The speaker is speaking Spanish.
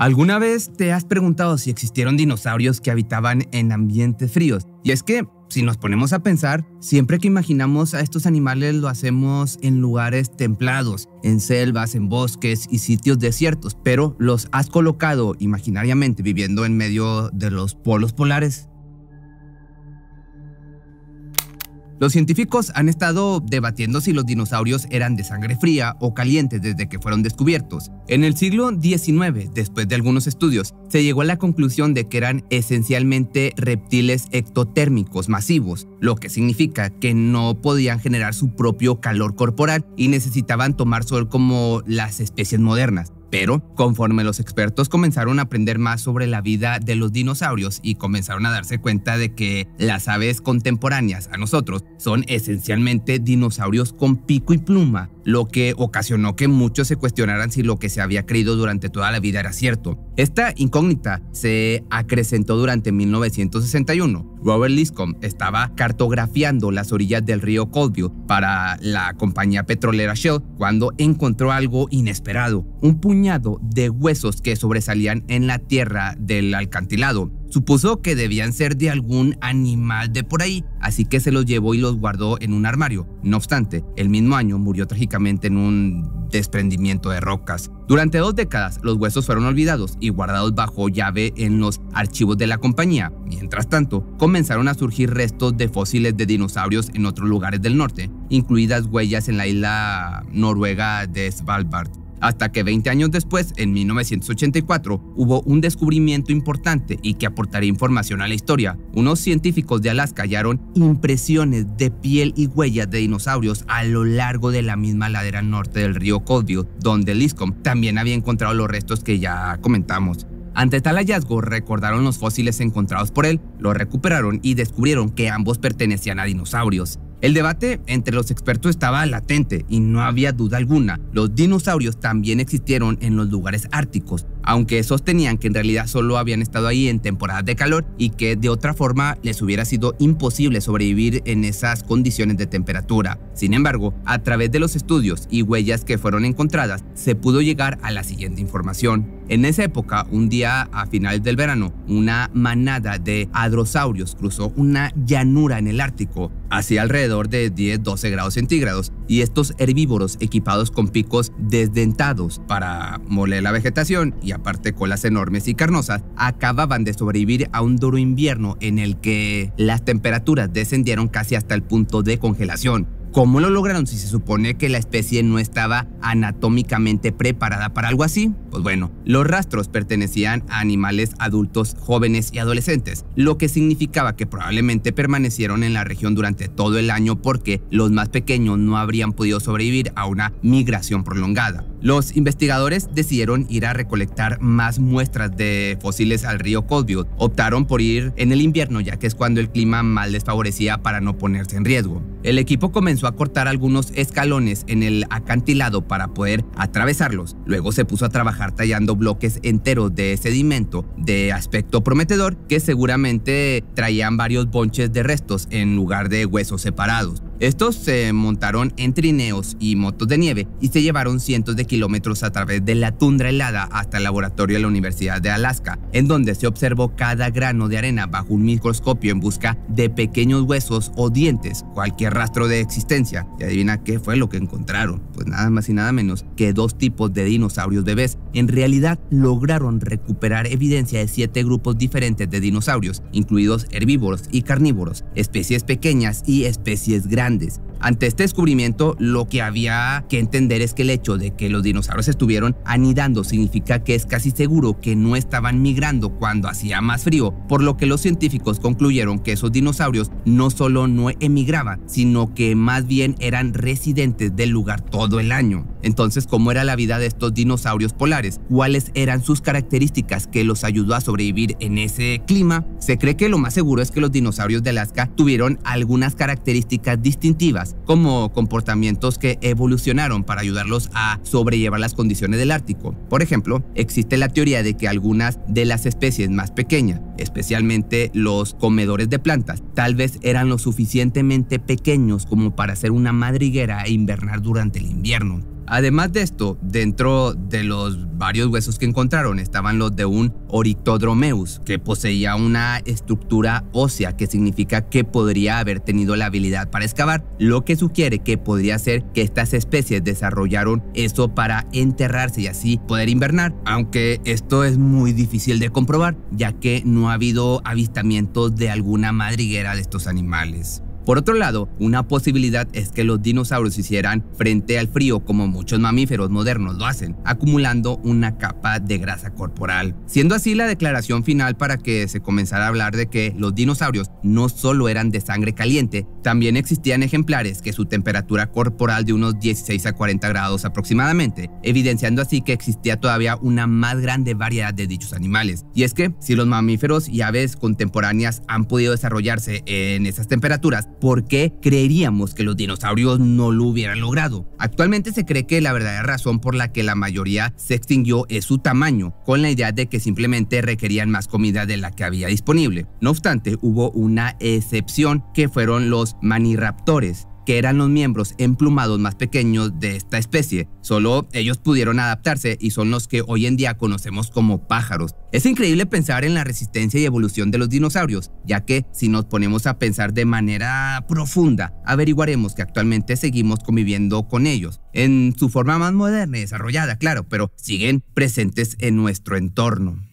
¿Alguna vez te has preguntado si existieron dinosaurios que habitaban en ambientes fríos? Y es que, si nos ponemos a pensar, siempre que imaginamos a estos animales lo hacemos en lugares templados, en selvas, en bosques y sitios desiertos, pero ¿los has colocado imaginariamente viviendo en medio de los polos polares? Los científicos han estado debatiendo si los dinosaurios eran de sangre fría o caliente desde que fueron descubiertos. En el siglo XIX, después de algunos estudios, se llegó a la conclusión de que eran esencialmente reptiles ectotérmicos masivos, lo que significa que no podían generar su propio calor corporal y necesitaban tomar sol como las especies modernas. Pero conforme los expertos comenzaron a aprender más sobre la vida de los dinosaurios y comenzaron a darse cuenta de que las aves contemporáneas a nosotros son esencialmente dinosaurios con pico y pluma, lo que ocasionó que muchos se cuestionaran si lo que se había creído durante toda la vida era cierto. Esta incógnita se acrecentó durante 1961. Robert Liscombe estaba cartografiando las orillas del río Colville para la compañía petrolera Shell cuando encontró algo inesperado: un puñado de huesos que sobresalían en la tierra del acantilado. Supuso que debían ser de algún animal de por ahí, así que se los llevó y los guardó en un armario. No obstante, el mismo año murió trágicamente en un desprendimiento de rocas. Durante 2 décadas, los huesos fueron olvidados y guardados bajo llave en los archivos de la compañía. Mientras tanto, comenzaron a surgir restos de fósiles de dinosaurios en otros lugares del norte, incluidas huellas en la isla noruega de Svalbard. Hasta que 20 años después, en 1984, hubo un descubrimiento importante y que aportaría información a la historia. Unos científicos de Alaska hallaron impresiones de piel y huellas de dinosaurios a lo largo de la misma ladera norte del río Colville, donde Liscombe también había encontrado los restos que ya comentamos. Ante tal hallazgo, recordaron los fósiles encontrados por él, los recuperaron y descubrieron que ambos pertenecían a dinosaurios. El debate entre los expertos estaba latente y no había duda alguna. Los dinosaurios también existieron en los lugares árticos, aunque sostenían que en realidad solo habían estado ahí en temporadas de calor y que de otra forma les hubiera sido imposible sobrevivir en esas condiciones de temperatura. Sin embargo, a través de los estudios y huellas que fueron encontradas, se pudo llegar a la siguiente información. En esa época, un día a finales del verano, una manada de hadrosaurios cruzó una llanura en el Ártico, hacia alrededor de 10-12 grados centígrados, y estos herbívoros equipados con picos desdentados para moler la vegetación y aparte colas enormes y carnosas, acababan de sobrevivir a un duro invierno en el que las temperaturas descendieron casi hasta el punto de congelación. ¿Cómo lo lograron si se supone que la especie no estaba anatómicamente preparada para algo así? Pues bueno, los rastros pertenecían a animales adultos, jóvenes y adolescentes, lo que significaba que probablemente permanecieron en la región durante todo el año porque los más pequeños no habrían podido sobrevivir a una migración prolongada. Los investigadores decidieron ir a recolectar más muestras de fósiles al río Colville. Optaron por ir en el invierno, ya que es cuando el clima más les favorecía para no ponerse en riesgo. El equipo comenzó a cortar algunos escalones en el acantilado para poder atravesarlos. Luego se puso a trabajar tallando bloques enteros de sedimento de aspecto prometedor que seguramente traían varios bonches de restos en lugar de huesos separados. Estos se montaron en trineos y motos de nieve y se llevaron cientos de kilómetros a través de la tundra helada hasta el laboratorio de la Universidad de Alaska, en donde se observó cada grano de arena bajo un microscopio en busca de pequeños huesos o dientes, cualquier rastro de existencia. Y adivina qué fue lo que encontraron. Pues nada más y nada menos que 2 tipos de dinosaurios bebés. En realidad lograron recuperar evidencia de 7 grupos diferentes de dinosaurios, incluidos herbívoros y carnívoros, especies pequeñas y especies grandes. Ante este descubrimiento, lo que había que entender es que el hecho de que los dinosaurios estuvieron anidando significa que es casi seguro que no estaban migrando cuando hacía más frío, por lo que los científicos concluyeron que esos dinosaurios no solo no emigraban, sino que más bien eran residentes del lugar todo el año. Entonces, ¿cómo era la vida de estos dinosaurios polares? ¿Cuáles eran sus características que los ayudó a sobrevivir en ese clima? Se cree que lo más seguro es que los dinosaurios de Alaska tuvieron algunas características distintivas, como comportamientos que evolucionaron para ayudarlos a sobrellevar las condiciones del Ártico. Por ejemplo, existe la teoría de que algunas de las especies más pequeñas, especialmente los comedores de plantas, tal vez eran lo suficientemente pequeños como para hacer una madriguera e invernar durante el invierno. Además de esto, dentro de los varios huesos que encontraron estaban los de un Orictodromeus, que poseía una estructura ósea que significa que podría haber tenido la habilidad para excavar, lo que sugiere que podría ser que estas especies desarrollaron eso para enterrarse y así poder invernar, aunque esto es muy difícil de comprobar, ya que no ha habido avistamientos de alguna madriguera de estos animales. Por otro lado, una posibilidad es que los dinosaurios hicieran frente al frío como muchos mamíferos modernos lo hacen, acumulando una capa de grasa corporal. Siendo así la declaración final para que se comenzara a hablar de que los dinosaurios no solo eran de sangre caliente, también existían ejemplares que su temperatura corporal de unos 16 a 40 grados aproximadamente, evidenciando así que existía todavía una más grande variedad de dichos animales. Y es que si los mamíferos y aves contemporáneas han podido desarrollarse en esas temperaturas, ¿por qué creeríamos que los dinosaurios no lo hubieran logrado? Actualmente se cree que la verdadera razón por la que la mayoría se extinguió es su tamaño, con la idea de que simplemente requerían más comida de la que había disponible. No obstante, hubo una excepción que fueron los maniraptores, que eran los miembros emplumados más pequeños de esta especie. Solo ellos pudieron adaptarse y son los que hoy en día conocemos como pájaros. Es increíble pensar en la resistencia y evolución de los dinosaurios, ya que si nos ponemos a pensar de manera profunda, averiguaremos que actualmente seguimos conviviendo con ellos, en su forma más moderna y desarrollada, claro, pero siguen presentes en nuestro entorno.